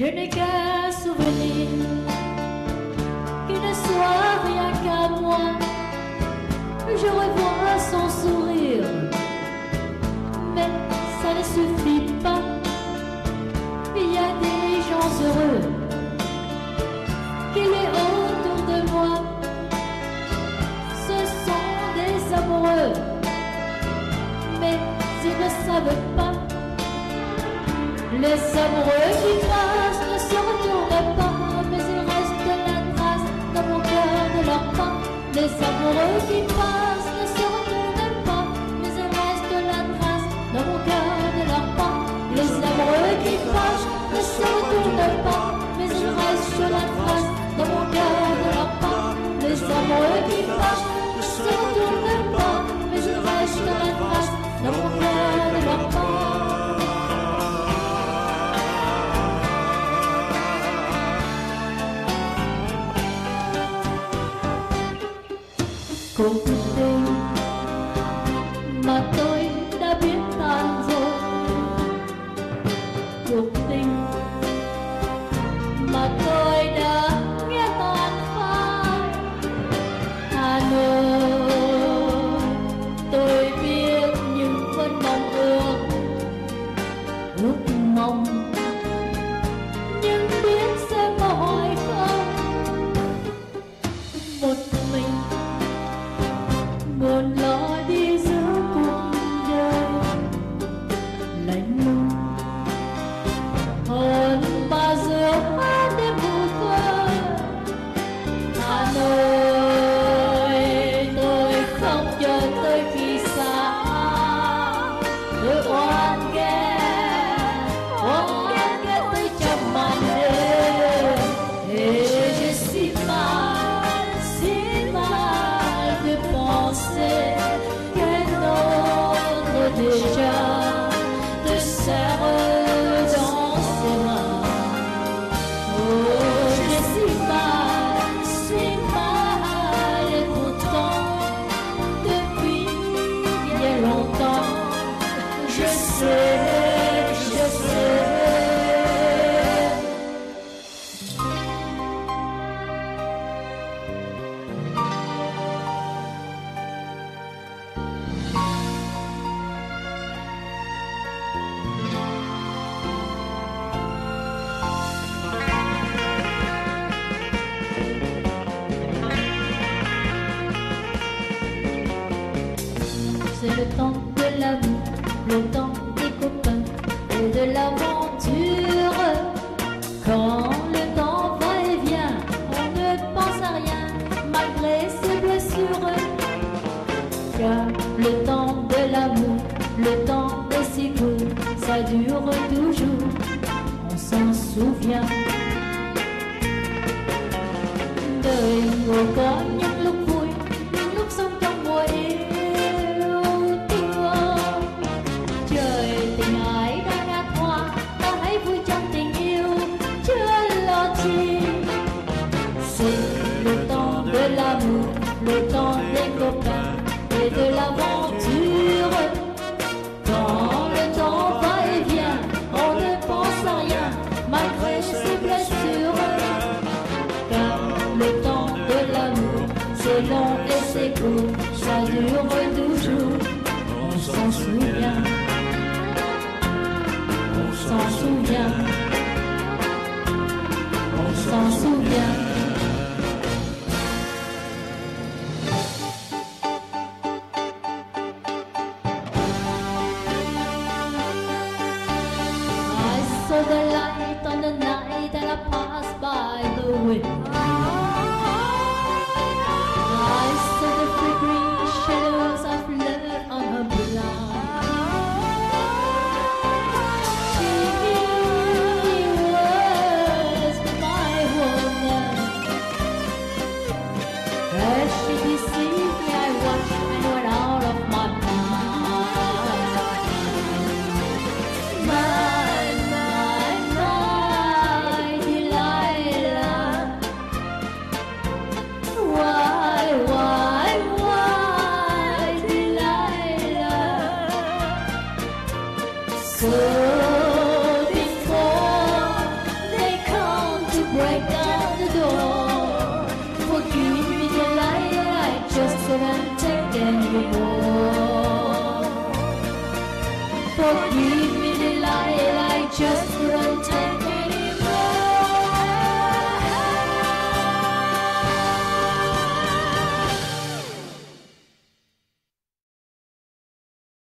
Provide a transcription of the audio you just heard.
Je n'ai qu'un souvenir qui ne soit rien qu'à moi. Je revois son sourire, mais ça ne suffit pas. Il y a des gens heureux qu'il est autour de moi. Ce sont des amoureux, mais ils ne savent pas. Les amoureux qui passent ne se retournent pas, mais il reste la trace dans mon cœur de leur pas. Les amoureux qui passent ne se retournent pas, mais il reste la trace dans mon cœur de leur pas. Les amoureux qui passent ne se retournent pas, mais il reste la trace dans mon cœur de leur pas. Les amoureux qui passent ne se retournent pas, mais il reste la trace dans mon cœur de leur pas. Cuộc tình mà tôi đã biết tan rồi, cuộc tình mà tôi đã nghe tan phai. Hà Nội tôi biết nhưng vẫn mong ước mong, nhưng biết sẽ mỏi không. Một mình buồn lo đi giữa cuộc đời lạnh lùng hơn bao giờ hát đêm vu vơ. Hà Nội tôi không chờ tới khi xa, tôi oan ghét tôi trong màn đêm. Et je suis mal de penser qu'un autre déjà te serre dans ses mains. Oh, je suis mal et pourtant depuis bien longtemps je sais. C'est le temps de l'amour, le temps des copains et de l'aventure. Quand le temps va et vient, on ne pense à rien malgré ses blessures. Car le temps de l'amour, le temps est si court, ça dure toujours, on s'en souvient. Đời ngồi có những lúc vui, những lúc sống trong mùa yêu. Le temps des copains et de l'aventure. Quand le temps va et vient, on ne pense à rien malgré ses blessures. Car le temps de l'amour, c'est long et c'est court, ça dure toujours, on s'en souvient. On s'en souvient. On s'en souvient. Saw the light on the night and I passed by the window. I saw the flickering shadows of love on her blind. She was my woman. As she deceived me, I watched and went out of my mind. So before they couldn't take anymore. For you